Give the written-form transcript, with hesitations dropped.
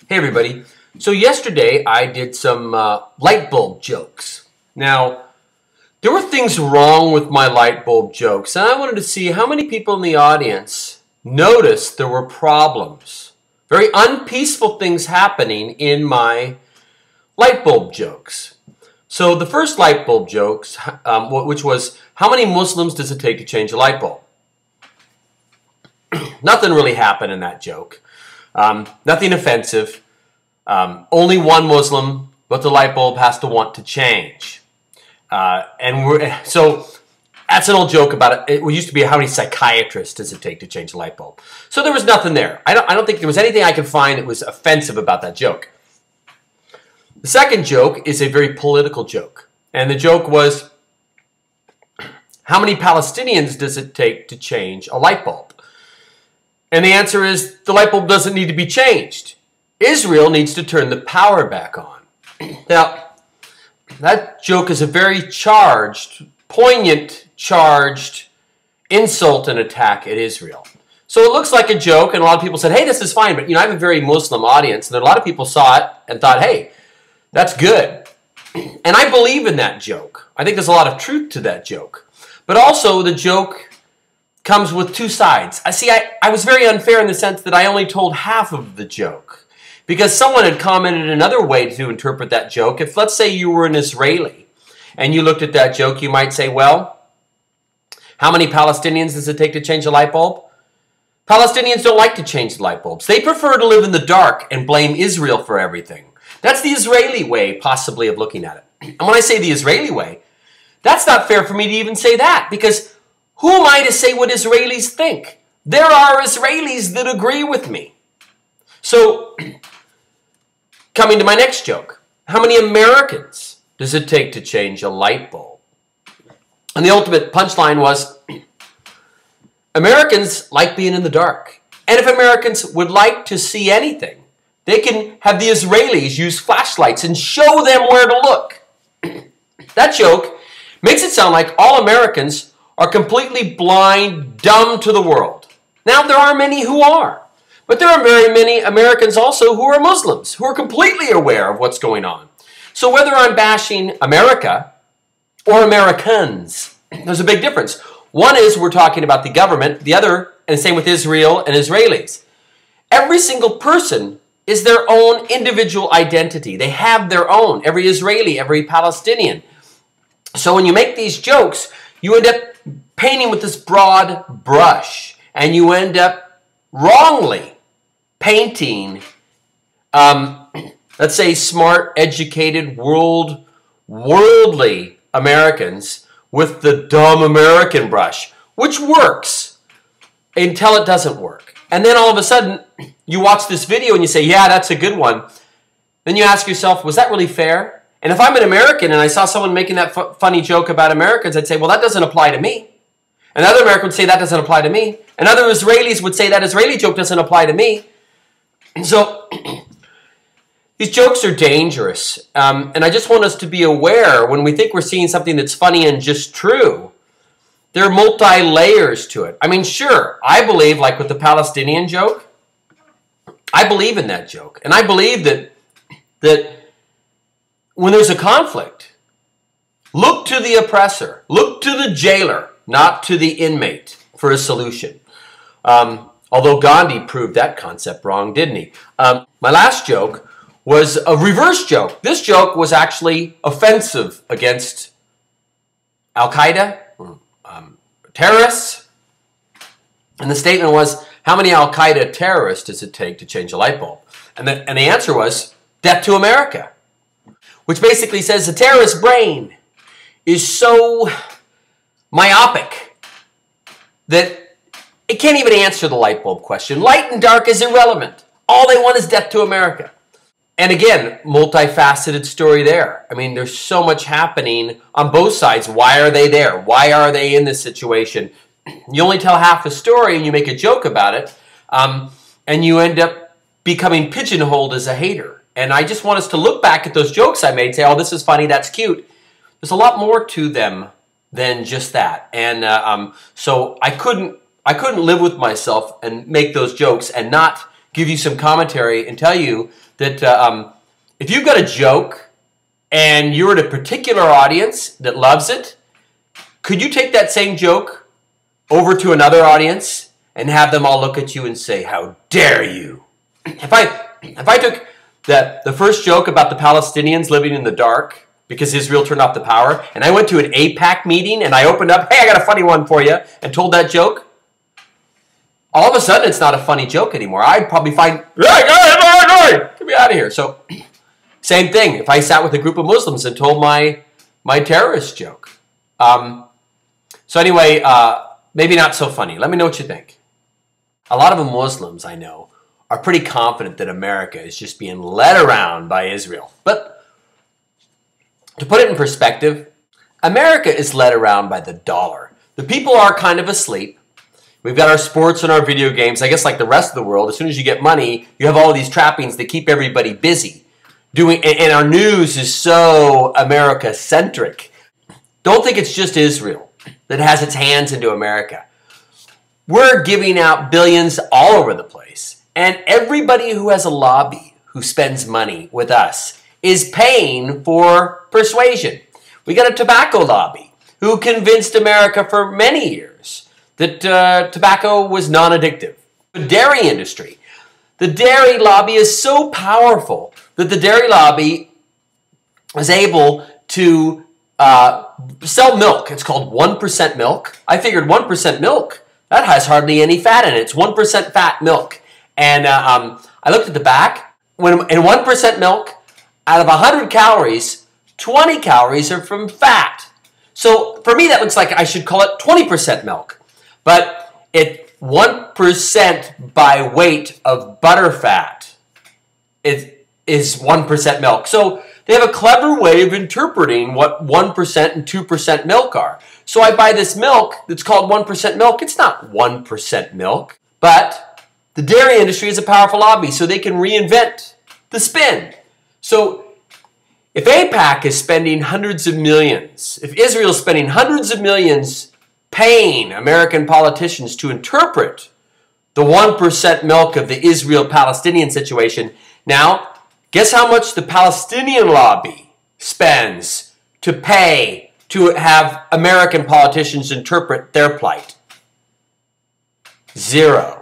Hey everybody. So yesterday I did some light bulb jokes. Now, there were things wrong with my light bulb jokes, and I wanted to see how many people in the audience noticed there were problems. Very unpeaceful things happening in my light bulb jokes. So the first light bulb jokes, which was, how many Muslims does it take to change a light bulb? Nothing really happened in that joke. Nothing offensive. Only one Muslim, but the light bulb has to want to change. So that's an old joke about it. It used to be, how many psychiatrists does it take to change a light bulb? So there was nothing there. I don't think there was anything I could find that was offensive about that joke. The second joke is a very political joke. And the joke was, how many Palestinians does it take to change a light bulb? And the answer is, the light bulb doesn't need to be changed. Israel needs to turn the power back on. Now, that joke is a very charged, poignant, charged insult and attack at Israel. So it looks like a joke, and a lot of people said, hey, this is fine. But, I have a very Muslim audience, and a lot of people saw it and thought, hey, that's good. And I believe in that joke. I think there's a lot of truth to that joke. But also, the joke comes with two sides. I was very unfair in the sense that I only told half of the joke, because someone had commented another way to interpret that joke. If, let's say, you were an Israeli and you looked at that joke, you might say, well, how many Palestinians does it take to change a light bulb? Palestinians don't like to change the light bulbs. They prefer to live in the dark and blame Israel for everything. That's the Israeli way, possibly, of looking at it. And when I say the Israeli way, that's not fair for me to even say that, because who am I to say what Israelis think? There are Israelis that agree with me. So, coming to my next joke, how many Americans does it take to change a light bulb? And the ultimate punchline was, Americans like being in the dark. And if Americans would like to see anything, they can have the Israelis use flashlights and show them where to look. That joke makes it sound like all Americans are completely blind, dumb to the world. Now, there are many who are. But there are very many Americans also who are Muslims, who are completely aware of what's going on. So whether I'm bashing America or Americans, there's a big difference. One is we're talking about the government. The other, and same with Israel and Israelis. Every single person is their own individual identity. They have their own. Every Israeli, every Palestinian. So when you make these jokes, you end up painting with this broad brush, and you end up wrongly painting, let's say, smart, educated, worldly Americans with the dumb American brush, which works until it doesn't work. And then all of a sudden, you watch this video and you say, yeah, that's a good one. Then you ask yourself, was that really fair? And if I'm an American and I saw someone making that funny joke about Americans, I'd say, well, that doesn't apply to me. Another American would say, that doesn't apply to me. And other Israelis would say, that Israeli joke doesn't apply to me. And so, these jokes are dangerous. And I just want us to be aware, when we think we're seeing something that's funny and just true, there are multi-layers to it. I mean, sure, I believe, like with the Palestinian joke, I believe in that joke. And I believe that when there's a conflict, look to the oppressor, look to the jailer, not to the inmate for a solution. Although Gandhi proved that concept wrong, didn't he? My last joke was a reverse joke. This joke was actually offensive against Al-Qaeda, terrorists. And the statement was, how many Al-Qaeda terrorists does it take to change a light bulb? And the answer was, death to America. Which basically says the terrorist brain is so myopic that it can't even answer the light bulb question. Light and dark is irrelevant. All they want is death to America. And again, multifaceted story there. I mean, there's so much happening on both sides. Why are they there? Why are they in this situation? You only tell half the story and you make a joke about it, and you end up becoming pigeonholed as a hater. And I just want us to look back at those jokes I made and say, oh, this is funny, that's cute. There's a lot more to them than just that. And so I couldn't live with myself and make those jokes and not give you some commentary and tell you that if you've got a joke and you're in a particular audience that loves it, could you take that same joke over to another audience and have them all look at you and say, "How dare you?" If I took the first joke about the Palestinians living in the dark because Israel turned off the power, and I went to an AIPAC meeting and I opened up, "Hey, I got a funny one for you," and told that joke, all of a sudden it's not a funny joke anymore. I'd probably find, get me out of here. So same thing if I sat with a group of Muslims and told my terrorist joke. So anyway, maybe not so funny. Let me know what you think. A lot of the Muslims I know are pretty confident that America is just being led around by Israel. But to put it in perspective, America is led around by the dollar. The people are kind of asleep. We've got our sports and our video games. I guess like the rest of the world, as soon as you get money, you have all these trappings that keep everybody busy. And our news is so America-centric. Don't think it's just Israel that has its hands into America. We're giving out billions all over the place. And everybody who has a lobby who spends money with us is paying for persuasion. We got a tobacco lobby who convinced America for many years that tobacco was non-addictive. The dairy industry. The dairy lobby is so powerful that the dairy lobby is able to sell milk. It's called 1% milk. I figured 1% milk, that has hardly any fat in it. It's 1% fat milk. And I looked at the back. In 1% milk, out of 100 calories, 20 calories are from fat. So for me, that looks like I should call it 20% milk. But it's 1% by weight of butter fat. It is 1% milk. So they have a clever way of interpreting what 1% and 2% milk are. So I buy this milk that's called 1% milk. It's not 1% milk. But the dairy industry is a powerful lobby, so they can reinvent the spin. So if AIPAC is spending hundreds of millions, if Israel is spending hundreds of millions paying American politicians to interpret the 1% milk of the Israel-Palestinian situation, now guess how much the Palestinian lobby spends to pay to have American politicians interpret their plight? Zero.